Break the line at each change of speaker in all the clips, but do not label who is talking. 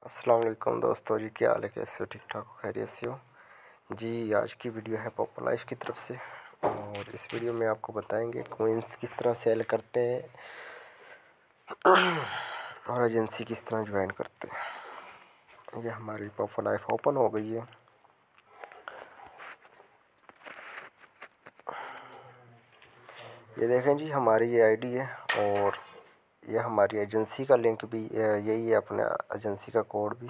अस्सलाम वालेकुम दोस्तों जी, क्या हाल है? कैसे हो? ठीक ठाक हो? खैरियत से हो जी? आज की वीडियो है पॉपुलर लाइफ की तरफ से और इस वीडियो में आपको बताएंगे कोइंस किस तरह सेल करते हैं और एजेंसी किस तरह ज्वाइन करते हैं। ये हमारी पॉपुलर लाइफ ओपन हो गई है। ये देखें जी, हमारी ये आईडी है और ये हमारी एजेंसी का लिंक भी यही है, अपने एजेंसी का कोड भी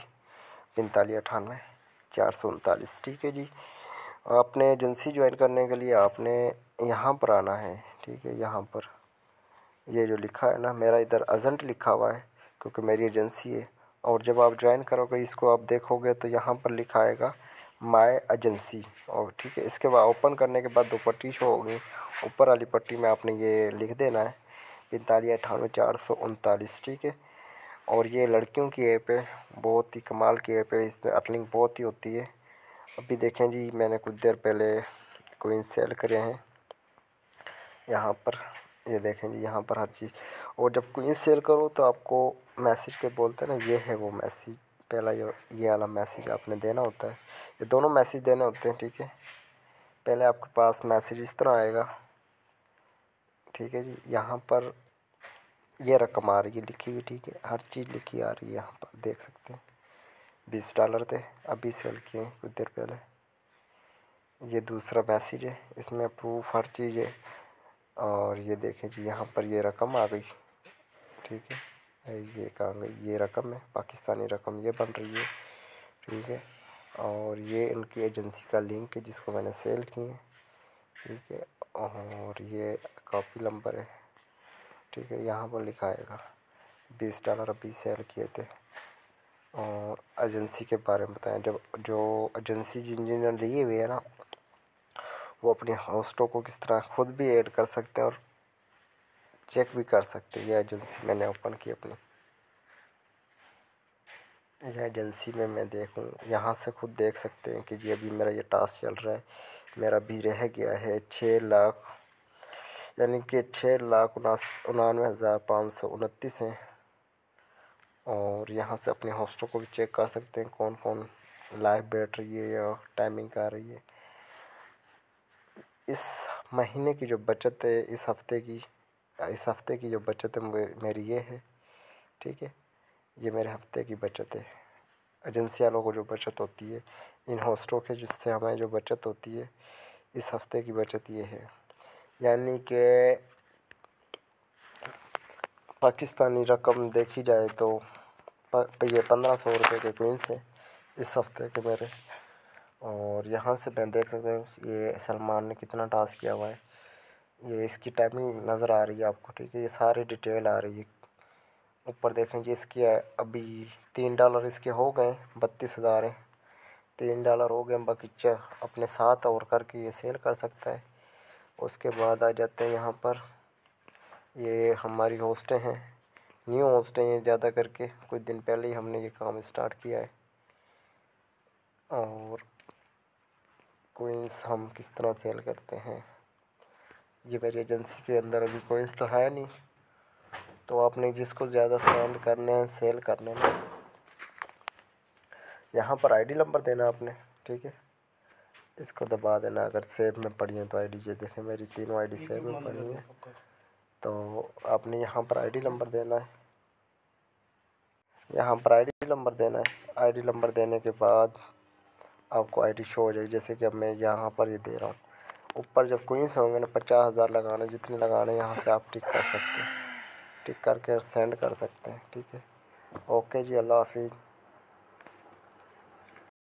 4598 439। ठीक है जी। आपने एजेंसी ज्वाइन करने के लिए आपने यहाँ पर आना है। ठीक है, यहाँ पर ये जो लिखा है ना, मेरा इधर एजेंट लिखा हुआ है क्योंकि मेरी एजेंसी है। और जब आप ज्वाइन करोगे इसको आप देखोगे तो यहाँ पर लिखा आएगा माय एजेंसी। और ठीक है, इसके बाद ओपन करने के बाद दो पट्टी शो होगी। ऊपर वाली पट्टी में आपने ये लिख देना है 4598 439। ठीक है। और ये लड़कियों की ऐप है, बहुत ही कमाल की ऐप है, इसमें अर्निंग बहुत ही होती है। अभी देखें जी, मैंने कुछ देर पहले कोइन सेल करे हैं यहाँ पर। ये देखें जी, यहाँ पर हर चीज़। और जब कोइन सेल करो तो आपको मैसेज के बोलते हैं ना, ये है वो मैसेज। पहला ये वाला मैसेज आपने देना होता है। ये दोनों मैसेज देने होते हैं। ठीक है, पहले आपके पास मैसेज इस तरह आएगा। ठीक है जी, यहाँ पर ये रकम आ रही है लिखी हुई। ठीक है, हर चीज़ लिखी आ रही है, यहाँ पर देख सकते हैं। $20 थे, अभी सेल किए कुछ देर पहले। ये दूसरा मैसेज है, इसमें प्रूफ हर चीज़ है। और ये देखें जी, यहाँ पर ये रकम आ गई। ठीक है, ये कहाँ गई? ये रकम है, पाकिस्तानी रकम ये बन रही है। ठीक है, और ये इनकी एजेंसी का लिंक है जिसको मैंने सेल किए। ठीक है, और ये कॉपी नंबर है। ठीक है, यहाँ पर लिखा आएगा $20 अभी सेल किए थे। और एजेंसी के बारे में बताएं, जब जो एजेंसी जिन्होंने लिए हुए है ना, वो अपने होस्टों को किस तरह खुद भी ऐड कर सकते हैं और चेक भी कर सकते हैं। ये एजेंसी मैंने ओपन की अपनी। यह एजेंसी में मैं देखूँ, यहाँ से खुद देख सकते हैं कि जी अभी मेरा ये टास्क चल रहा है। मेरा भी रह गया है 6 लाख, यानी कि 6,99,529 हैं। और यहाँ से अपने होस्टों को भी चेक कर सकते हैं कौन कौन लाइव बैठ रही है या टाइमिंग आ रही है। इस महीने की जो बचत है, इस हफ्ते की जो बचत है मेरी ये है। ठीक है, ये मेरे हफ्ते की बचत है। एजेंसी वालों को जो बचत होती है, इन होस्टों के जिससे हमें जो बचत होती है, इस हफ्ते की बचत ये है। यानी कि पाकिस्तानी रकम देखी जाए तो ये 1500 रुपये के कोइंस हैं इस हफ्ते के मेरे। और यहाँ से मैं देख सकता हूँ ये सलमान ने कितना टास्क किया हुआ है। ये इसकी टाइमिंग नज़र आ रही है आपको। ठीक है, ये सारी डिटेल आ रही है। ऊपर देखेंगे इसकी अभी $3 इसके हो गए, 32,000 हैं। $3 हो गए, बाकी अपने साथ और करके ये सेल कर सकता है। उसके बाद आ जाते हैं यहाँ पर, ये हमारी होस्टें हैं, न्यू होस्टें हैं ज़्यादा करके। कुछ दिन पहले ही हमने ये काम स्टार्ट किया है। और कोइंस हम किस तरह सेल करते हैं, ये मेरी एजेंसी के अंदर अभी कोइंस तो है नहीं, तो आपने जिसको ज़्यादा सेंड करने हैं, सेल करने हैं, यहाँ पर आईडी नंबर देना आपने। ठीक है, इसको दबा देना। अगर सेव में पड़ी है तो आईडी, ये देखें मेरी तीनों आईडी सेव में पड़ी है। तो आपने यहाँ पर आईडी नंबर देना है, यहाँ पर आईडी नंबर देना है। आईडी नंबर देने के बाद आपको आईडी शो हो जाएगी। जैसे कि अब मैं यहाँ पर ये दे रहा हूँ। ऊपर जब कोइंस होंगे ना, 50,000 लगाने, जितने लगाने यहाँ से आप टिक कर सकते हैं। टिक करके सेंड कर सकते हैं। ठीक है, ओके जी, अल्लाह हाफिज़।